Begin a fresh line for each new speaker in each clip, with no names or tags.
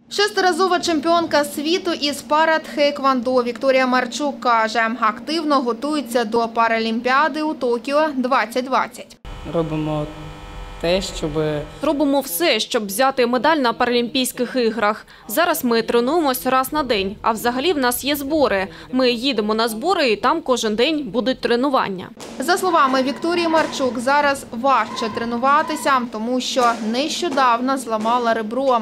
Шестиразова чемпіонка світу із пара-тхеквондо Вікторія Марчук каже, активно готується до Паралімпіади у Токіо 2020.
Робимо все, щоб взяти медаль на Паралімпійських іграх. Зараз ми тренуємось раз на день, а взагалі в нас є збори. Ми їдемо на збори і там кожен день будуть тренування.
За словами Вікторії Марчук, зараз важче тренуватися, тому що нещодавно зламала ребро.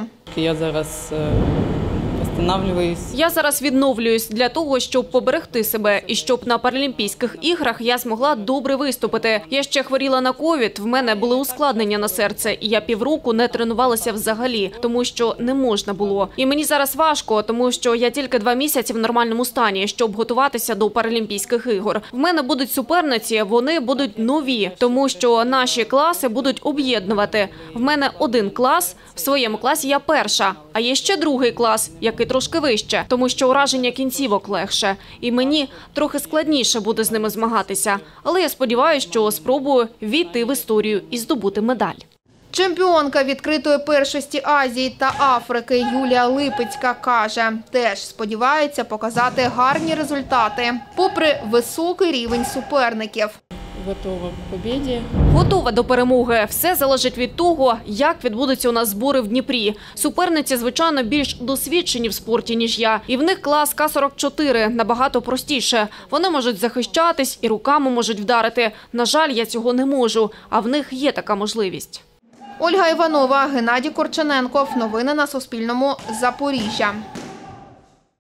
Я зараз відновлююсь для того, щоб поберегти себе і щоб на Паралімпійських іграх я змогла добре виступити. Я ще хворіла на ковід, в мене були ускладнення на серце, і я півроку не тренувалася взагалі, тому що не можна було. І мені зараз важко, тому що я тільки 2 місяці в нормальному стані, щоб готуватися до Паралімпійських ігор. В мене будуть суперниці, вони будуть нові, тому що наші класи будуть об'єднувати. В мене один клас, в своєму класі я перша, а є ще другий клас, який трошки вище, тому що ураження кінцівок легше. І мені трохи складніше буде з ними змагатися. Але я сподіваюся, що спробую війти в історію і здобути медаль.
Чемпіонка відкритої першості Азії та Африки Юлія Липицька каже, теж сподівається показати гарні результати, попри високий рівень суперників.
Готова до перемоги. Все залежить від того, як відбудуться у нас збори в Дніпрі. Суперниці, звичайно, більш досвідчені в спорті, ніж я. І в них клас К-44 набагато простіше. Вони можуть захищатись і руками можуть вдарити. На жаль, я цього не можу, а в них є така можливість.
Ольга Іванова, Геннадій Корчененков. Новини на Суспільному. Запоріжжя.